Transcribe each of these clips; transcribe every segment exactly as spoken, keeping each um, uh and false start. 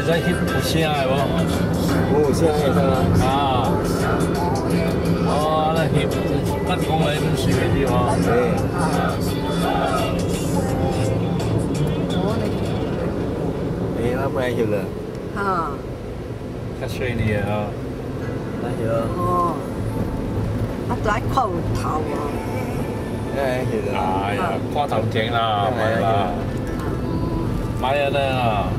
使翕有声的无？ 我有声会当啊。 啊。哦，那翕，咱讲来恁随便滴吼。 诶。诶，我不来翕了。 哈。 较细腻的吼。 来翕。哦。 啊，来看有头无？ 来翕了。 哎呀，看头前啦，买啦。买安尼啊。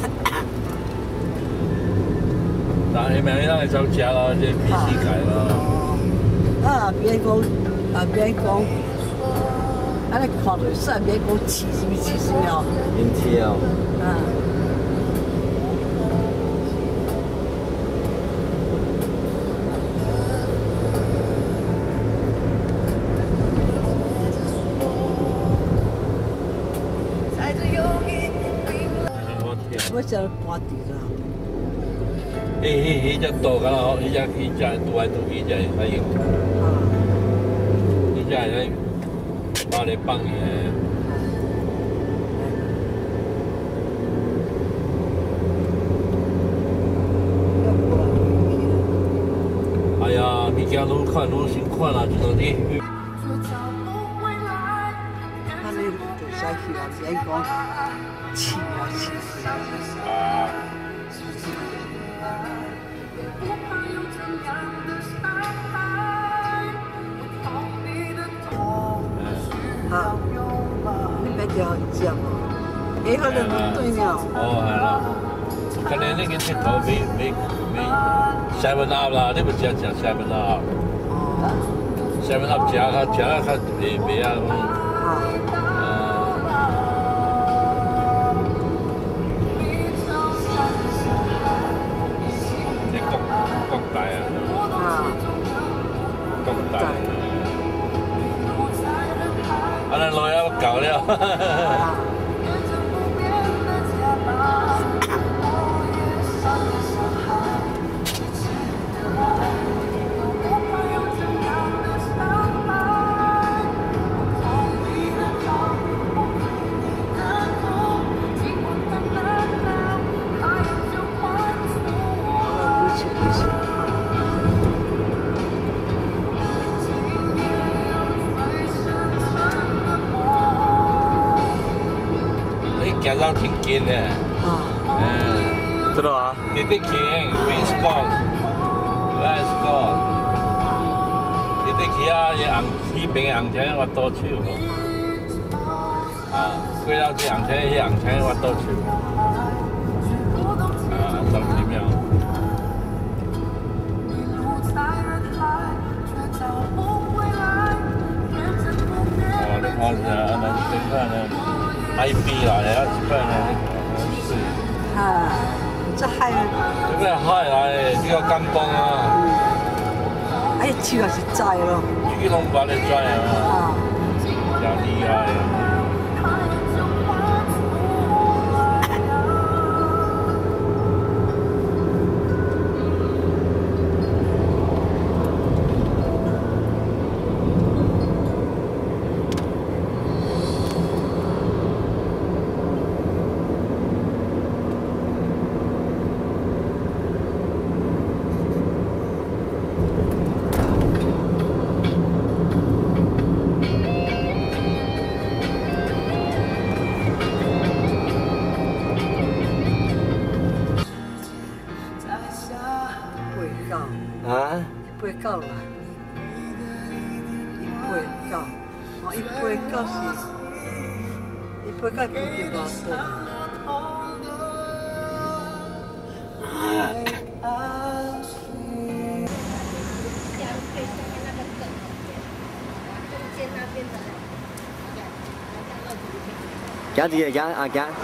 但下面咱会走食咯，这比世界咯。 啊，免讲，啊免讲，安尼看落算免讲饲什么饲什么。 免饲哦。 啊。我想搬地啦。 迄迄迄只刀敢若，迄只迄只拄来拄去，只会使用。啊。迄只会使把你放去。哎呀，物件愈看愈辛苦啦，就当你。 安尼就使去啦，免讲饲啊饲。 啊。 啊，你别钓只无？哎，好像对了。 哦，系啦。今年你去佚佗买买买 seven up 啦，你要食食 seven up。哦。seven up 食较食啊较袂袂啊。啊。你国国大啊。啊。国大。啊，咱来啊，够了。行到挺近的，嗯， 知道啊？ 你得去 Queen's Court，Queen's Court， 你得去啊，红那边红墙我倒手咯，啊，过到去红墙，迄红墙我倒手，啊，三十秒。哦，你看一下，那你看呢？海边来啊，一摆呢，水。 啊，这海。 这边海来，这个感光啊。 哎，手也是在咯。 这个拢捌咧在啊。啊。真厉害啊！ 啊？一八九啦，一八九，哦，一八九是，一八九附近偌多。 行几个行啊行。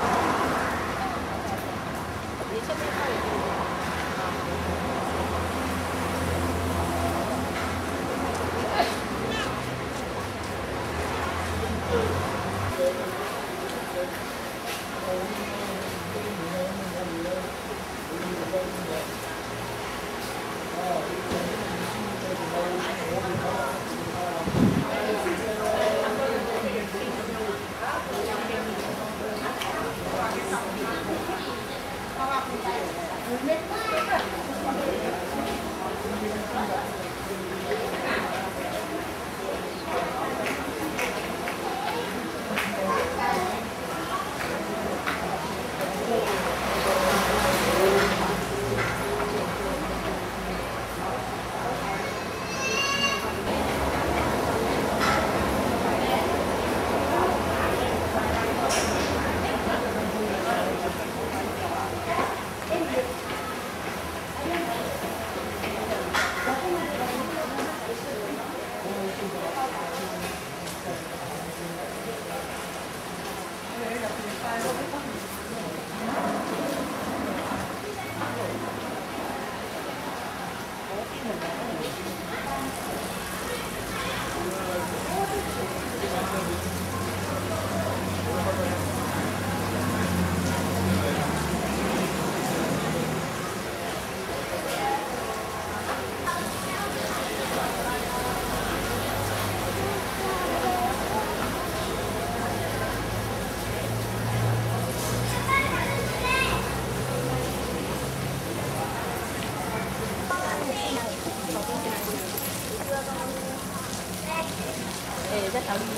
哎，在考虑。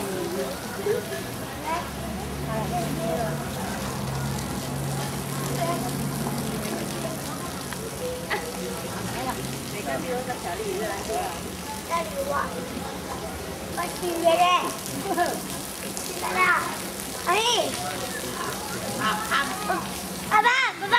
哎呀，每个地方的小丽越来越多。这里我，我去爷爷。来了，阿姨。爸爸，爸爸。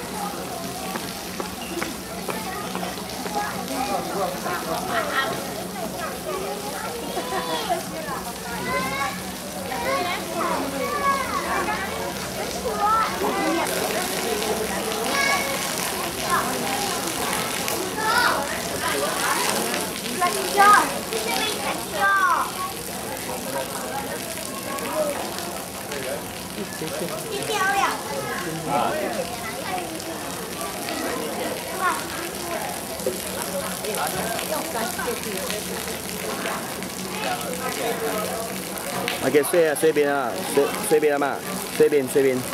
啊，给随啊，随便啊，随随便嘛，随便随便。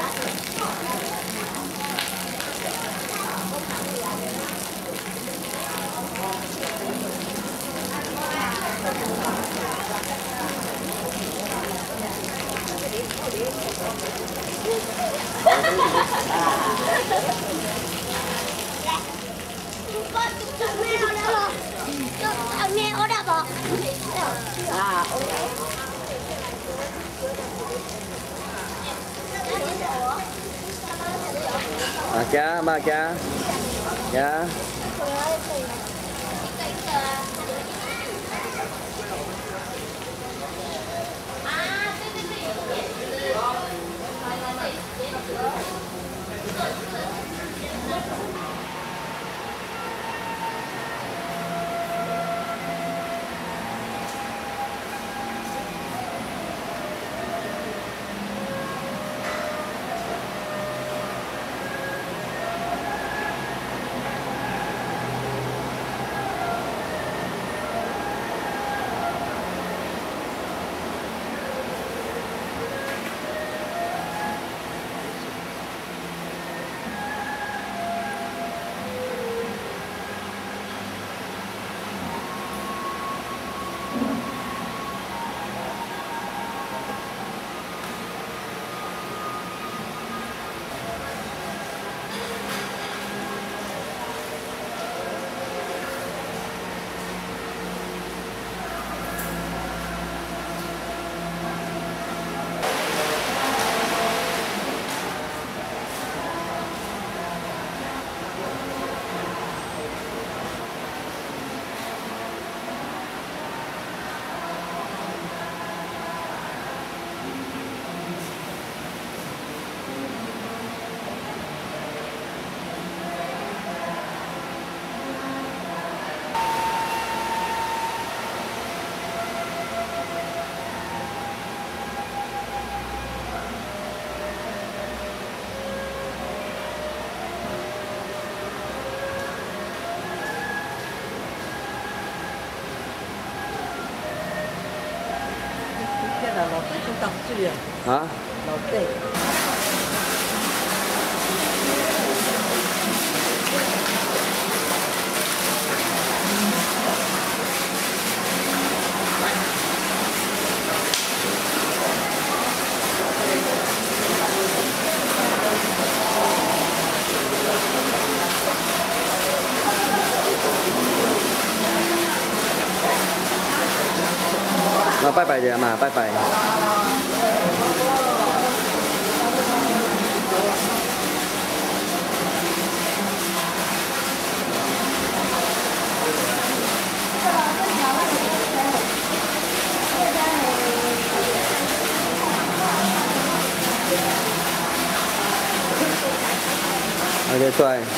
啊， 啊，加嘛加，加。 老弟都搭水啊！ 啊？ 老弟。 啊，拜拜的嘛，拜拜。OK，帅。